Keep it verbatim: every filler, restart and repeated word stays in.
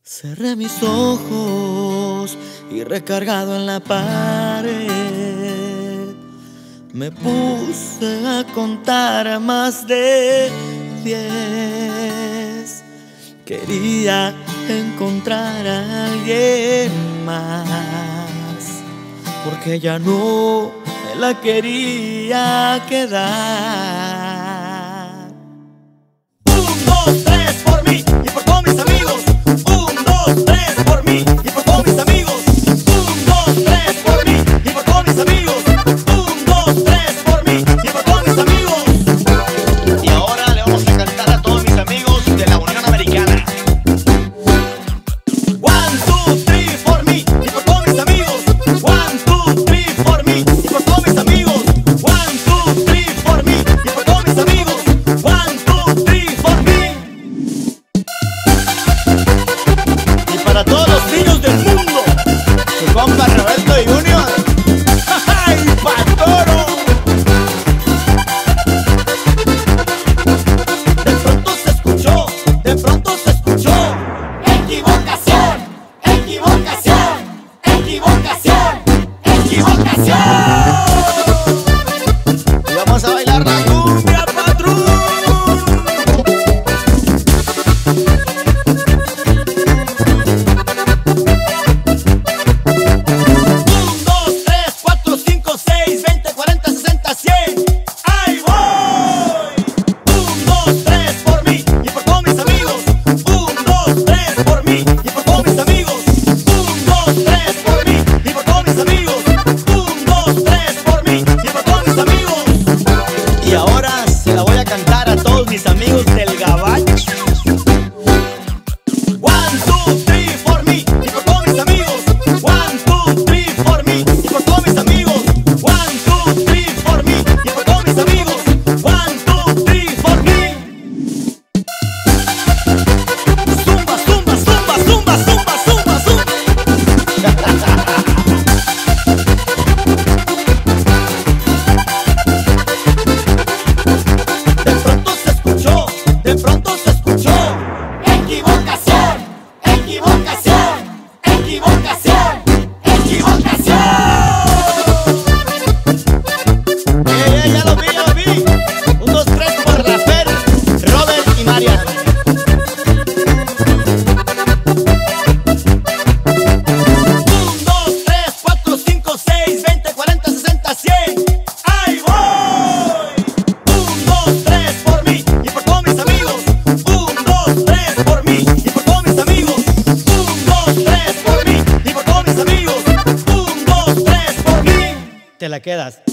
Cerré mis ojos y recargado en la pared me puse a contar a más de diez. Quería encontrar a alguien más, porque ya no me la quería quedar. Un, dos, tres por mí y por todos mis amigos. Un, dos, tres por mí y por todos mis amigos. Un, dos, tres por mí y por todos mis amigos. Un, dos, tres por mí y por todos mis amigos. Y ahora le vamos a cantar a todos mis amigos de la Unión Americana. One, two, three por mí y por todos mis amigos. One, two, three por mí y por todos mis amigos. One, two, three por mí y por todos mis amigos. One, two, three por mí. Y para todos los niños del mundo, su compa Roberto y Junior. ¡Ay, Patoro! De pronto se escuchó, de pronto se escuchó. Equivocación, equivocación, equivocación, equivocación. Y vamos a bailar la ¡Cumbia patrón! Un, dos, tres, cuatro, cinco, seis, veinte, cuarenta, sesenta, cien. ¡Ahí voy! Un, dos, tres por mí y por todos mis amigos. Un, dos, tres por mí y por todos mis amigos. Un, dos, tres por mí y por todos mis amigos. Un, dos, tres por mí y por todos mis amigos. Y ahora se la voy a cantar a todos mis amigos del Gabacho. One, two, three por mí y por todos mis amigos. One, two, three por mí y por todos mis amigos. One, two, three por mí y por todos mis amigos. One, two, three por mí. Zumba, zumba, zumba, zumba, zumba, zumba, zumba. De pronto se escuchó, de pronto se escuchó. Equivocación, equivocación, equivocación, equivocación. Eh, eh, ya lo vi, ya lo vi. Un, dos, tres por Rafael, Robert y Marian. Un, dos, tres, cuatro, cinco, seis, veinte, cuarenta, sesenta, cien. ¡Ahí voy! Un, dos, tres por mí y por todos mis amigos. Un, dos, tres por mí y por todos mis amigos. Un, dos, tres por mí y por todos mis amigos. Un, dos, tres por mí. Te la quedas.